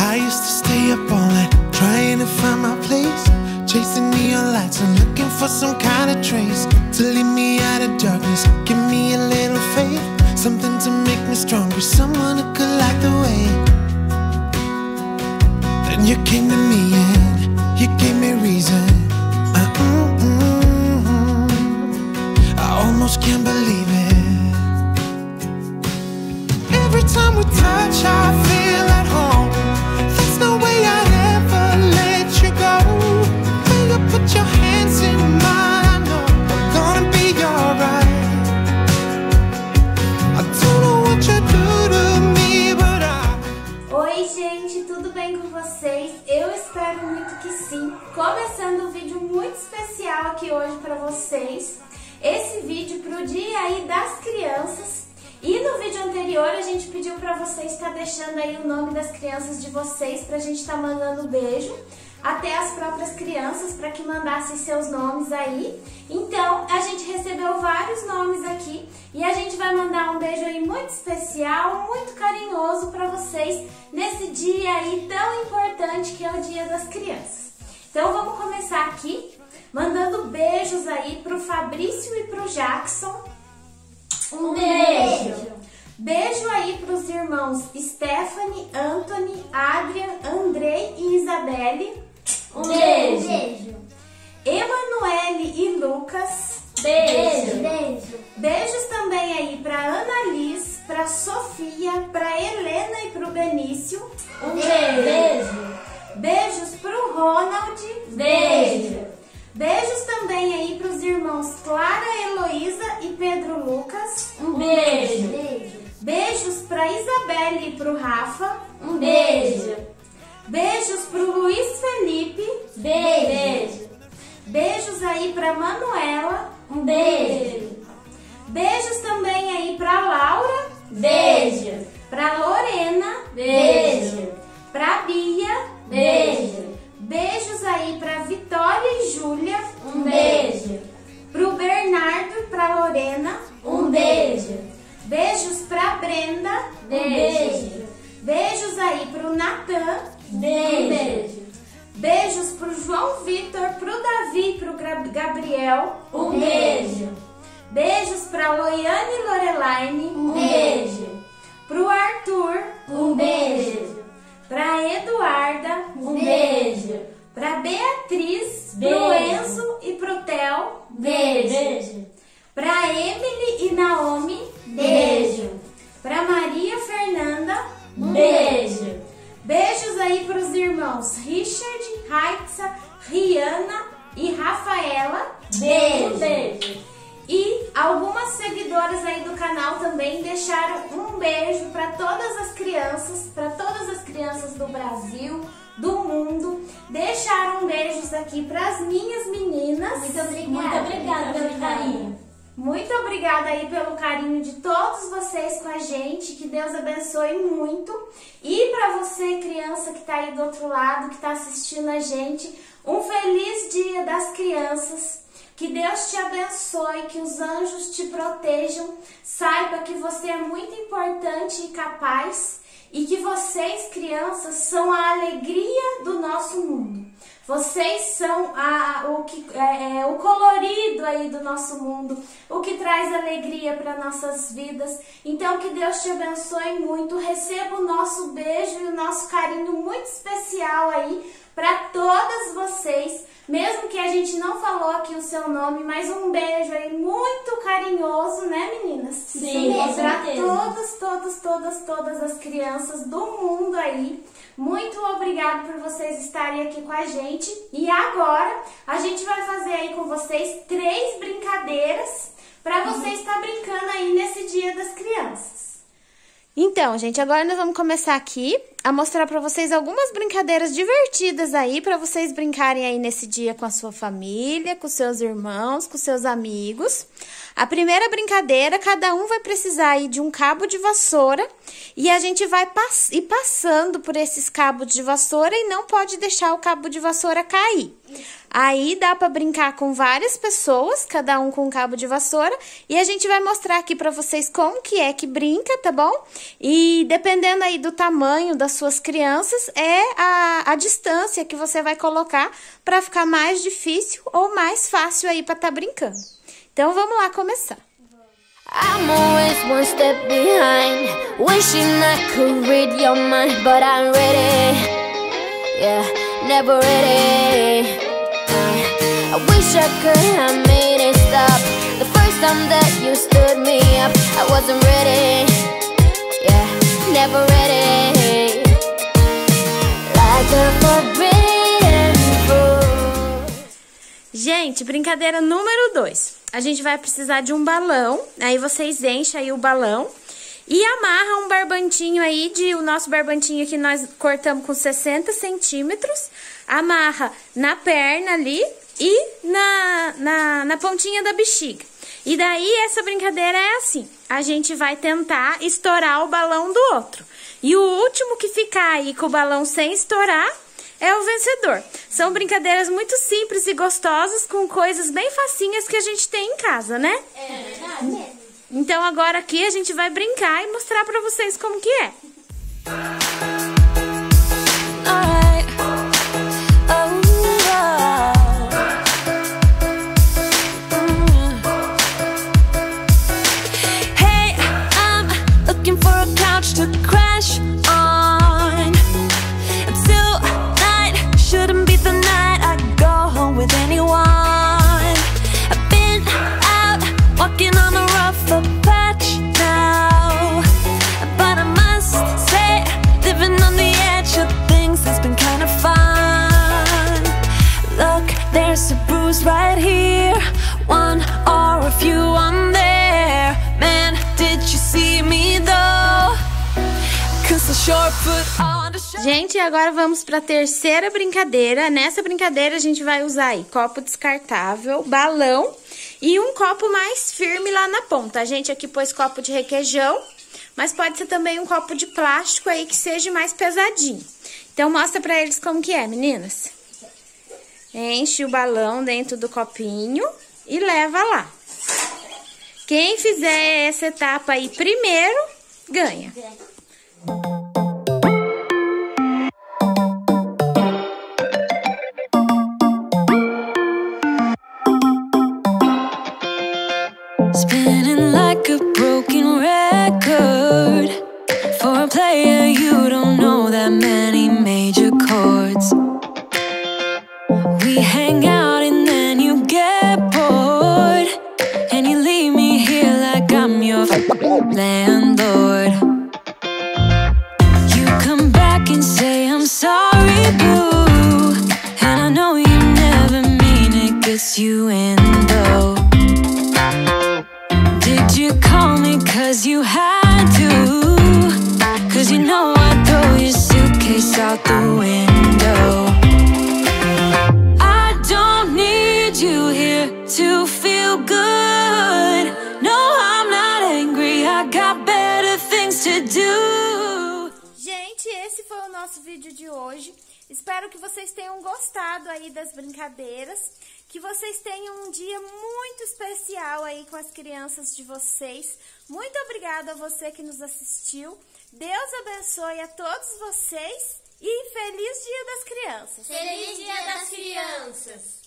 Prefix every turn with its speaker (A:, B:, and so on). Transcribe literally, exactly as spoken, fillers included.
A: I used to stay up all night trying to find my place, chasing neon lights and looking for some kind of trace to lead me out of darkness. Give me a little faith, something to make me stronger, someone who could light the way. Then you came to me and you gave me reason. uh, mm, mm, mm. I almost can't believe it. Every time we touch I feel at home. There's no way I'd ever let you go. When you put your hands in mine, I know I'm gonna be alright. I don't know what you do to me, but I...
B: Oi gente, tudo bem com vocês? Eu espero muito que sim. Começando um vídeo muito especial aqui hoje pra vocês. Esse vídeo pro dia aí das crianças. E no vídeo anterior a gente pediu pra vocês estar deixando aí o nome das crianças de vocês pra gente estar mandando beijo até as próprias crianças para que mandassem seus nomes aí. Então a gente recebeu vários nomes aqui e a gente vai mandar um beijo aí muito especial, muito carinhoso para vocês nesse dia aí tão importante que é o Dia das Crianças. Então vamos começar aqui mandando beijos aí pro Fabrício e pro Jackson. Um, um beijo. beijo! Beijo aí para os irmãos Stephanie, Anthony, Adrian, Andrei e Isabelle. Um beijo! beijo. Emanuele e Lucas. Beijo. beijo! Beijos também aí para Ana Liz, para Sofia, para Helena e para o Benício. Um beijo! beijo. Beijos para o Ronald. Beijo! Beijos também aí para os irmãos Clara, Heloísa e Pedro Lucas. Um beijo. beijo. Beijos para Isabelle e para o Rafa. Um beijo. Beijos para o Luiz Felipe. Beijo. Beijos aí para Manuela. Um beijo. Beijos também aí para Laura. Beijo. Para Lorena. Beijo. Para Bia. Beijo. Beijos aí para Vitória e Júlia. Um beijo. Pro Bernardo e pra Lorena. Um beijo. Beijos pra Brenda. Beijo. Beijos aí pro Natan. Beijo. Beijos pro João Vitor, pro Davi e pro Gabriel. Um beijo. Beijos pra Loiane e Lorelaine. Um beijo. Pro Arthur. Um beijo. Pra Eduarda, um beijo. Pra Beatriz, beijo. Pro Enzo e pro Theo, beijo. beijo. Pra Emily e Naomi, beijo. Pra Maria Fernanda, um beijo. Beijos aí pros irmãos Richard, Raitza, Rihanna e Rafaela, beijo. Um beijo. E algumas seguidoras aí do canal também deixaram um beijo para todas as crianças, para todas as crianças do Brasil, do mundo. Deixaram beijos aqui para as minhas meninas.
C: Muito obrigada. Muito obrigada pelo carinho.
B: Muito obrigada aí pelo carinho de todos vocês com a gente. Que Deus abençoe muito. E para você, criança que está aí do outro lado, que está assistindo a gente, um feliz Dia das Crianças. Que Deus te abençoe, que os anjos te protejam, saiba que você é muito importante e capaz e que vocês, crianças, são a alegria do nosso mundo. Vocês são a, o, que, é, é, o colorido aí do nosso mundo, o que traz alegria para nossas vidas. Então que Deus te abençoe muito, receba o nosso beijo e o nosso carinho muito especial aí para todas vocês. Mesmo que a gente não falou aqui o seu nome, mas um beijo aí muito carinhoso, né, meninas?
C: Sim,
B: para todas, todas, todas, todas as crianças do mundo aí. Muito obrigada por vocês estarem aqui com a gente. E agora a gente vai fazer aí com vocês três brincadeiras para você uhum. estar brincando aí nesse Dia das Crianças. Então, gente, agora nós vamos começar aqui a mostrar para vocês algumas brincadeiras divertidas aí, para vocês brincarem aí nesse dia com a sua família, com seus irmãos, com seus amigos. A primeira brincadeira, cada um vai precisar aí de um cabo de vassoura e a gente vai pass- ir passando por esses cabos de vassoura e não pode deixar o cabo de vassoura cair. Aí dá pra brincar com várias pessoas, cada um com um cabo de vassoura. E a gente vai mostrar aqui pra vocês como que é que brinca, tá bom? E dependendo aí do tamanho das suas crianças, é a, a distância que você vai colocar pra ficar mais difícil ou mais fácil aí pra tá brincando. Então vamos lá começar.
D: I'm always one step behind, wishing I could read your mind, but I'm ready, yeah, never ready. uh, I wish I could have made it stop the first time that you stood me up. I wasn't ready, yeah, never ready. Like a forbidden fruit.
B: Gente, brincadeira número dois. A gente vai precisar de um balão, aí vocês enchem aí o balão e amarra um barbantinho aí, de o nosso barbantinho que nós cortamos com sessenta centímetros, amarra na perna ali e na, na, na pontinha da bexiga. E daí essa brincadeira é assim, a gente vai tentar estourar o balão do outro. E o último que ficar aí com o balão sem estourar é o vencedor. São brincadeiras muito simples e gostosas, com coisas bem facinhas que a gente tem em casa, né?
C: É verdade.
B: Então agora aqui a gente vai brincar e mostrar pra vocês como que é.
D: Alright. Oh, oh. Hey, I'm looking for a couch to crash on. Until night shouldn't be the night I go home with anyone. I've been out walking on a rougher patch now, but I must say, living on the edge of things has been kind of fun. Look, there's a bruise right here, one or a few on there. Man, did you see me though? 'Cause I sure put on the show.
B: Gente, agora vamos para a terceira brincadeira. Nessa brincadeira a gente vai usar aí copo descartável, balão e um copo mais firme lá na ponta. A gente aqui pôs copo de requeijão, mas pode ser também um copo de plástico aí que seja mais pesadinho. Então mostra para eles como que é, meninas. Enche o balão dentro do copinho e leva lá. Quem fizer essa etapa aí primeiro, ganha.
D: Spinning like a broken record. For a player, you don't know that many major chords. We hang out and then you get bored, and you leave me here like I'm your landlord. You come back and say I'm sorry, boo, and I know you never mean it, gets you in though. Did you call me 'cause you had to? 'Cause you know I'd throw your suitcase out the window. I don't need you here to feel good. No, I'm not angry, I got better things to do.
B: Gente, esse foi o nosso vídeo de hoje. Espero que vocês tenham gostado aí das brincadeiras, que vocês tenham um dia muito especial aí com as crianças de vocês. Muito obrigada a você que nos assistiu. Deus abençoe a todos vocês e feliz Dia das Crianças.
C: Feliz Dia das Crianças!